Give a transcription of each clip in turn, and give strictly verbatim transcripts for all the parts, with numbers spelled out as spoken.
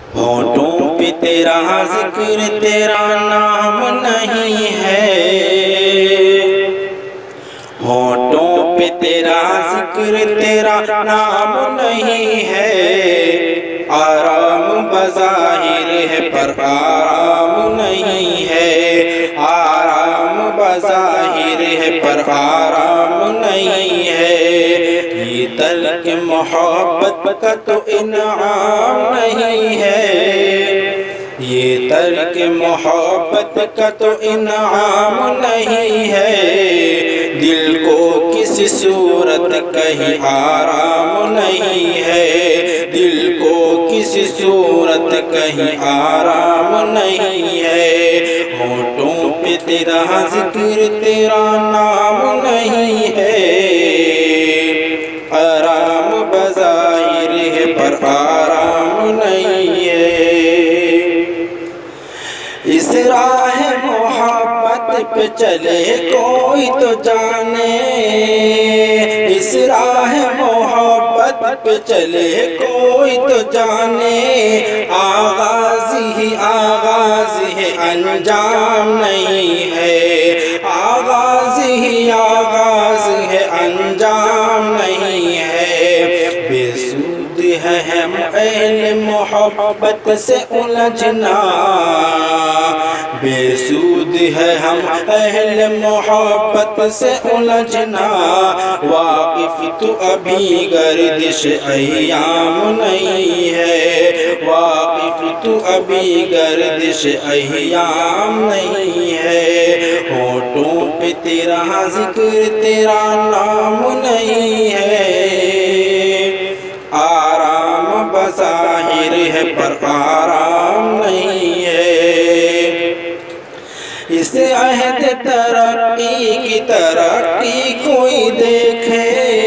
ہونٹوں پہ تیرا ذکر تیرا نام نہیں ہے، ہونٹوں پہ تیرا ذکر تیرا نام نہیں ہے، آرام بظاہر ہے پر آرام نہیں ہے، آرام بظاہر ہے پر آرام نہیں ہے، یہ ترک محبت کا تو انعام نہیں ہے، یہ ترک محبت کا تو انعام نہیں ہے، دل کو کسی صورت کہیں آرام نہیں ہے، دل کو کسی صورت کہیں آرام نہیں ہے، ہونٹوں پہ تیرا ذکر تیرا نام نہیں ہے، آرام بظاہر ہے پر آرام نہیں ہے، اس راہ محبت پہ چلے کوئی تو جانے، اس راہ محبت پہ چلے کوئی تو جانے، آغاز ہی آغاز ہے انجام نہیں ہے، آغاز ہی آغاز ہے انجام نہیں ہے، بے سود ہے ہم اہل محبت سے الجھنا، بے سود ہے ہم اہل محبت سے الجھنا، واقف تو ابھی گردش ایام نہیں ہے، واقف تو ابھی گردش ایام نہیں ہے، ہونٹوں پہ تیرا ذکر تیرا نام نہیں ہے، آرام بظاہر ہے پر آرام نہیں ہے، اس عہد ترقی کی ترقی کوئی دیکھے،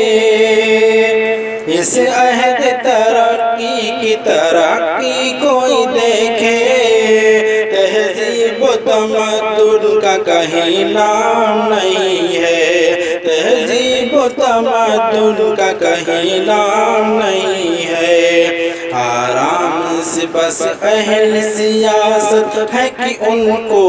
اس عہد ترقی کی ترقی کوئی دیکھے، تہذیب و تمدن کا کہیں نام نہیں ہے، تہذیب و تمدن کا کہیں نام نہیں ہے، آرام سے بس اہل سیاست ہے کہ ان کو،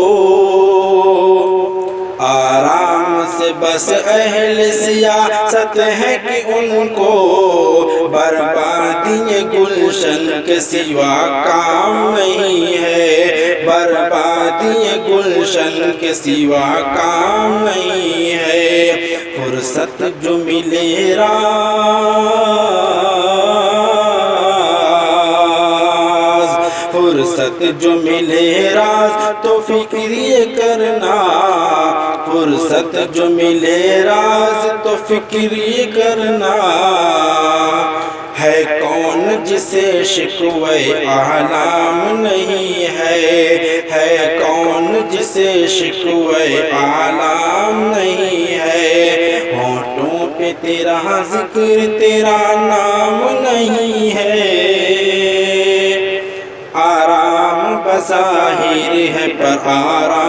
آرام سے بس اہل سیاست ہے کہ ان کو، بربادی گلشن کے سوا کام نہیں ہے، بربادی گلشن کے سوا کام نہیں ہے، فرصت جو ملے فرصت جو ملے راز تو فکر یہ کرنا، فرصت جو ملے راز تو فکر یہ کرنا، ہے کون جسے شکوہ احلام نہیں ہے، ہے کون جسے شکوہ احلام نہیں ہے، ہونٹوں پہ تیرا ذکر تیرا نام نہیں ہے، آرام بظاہر ہے پر آرام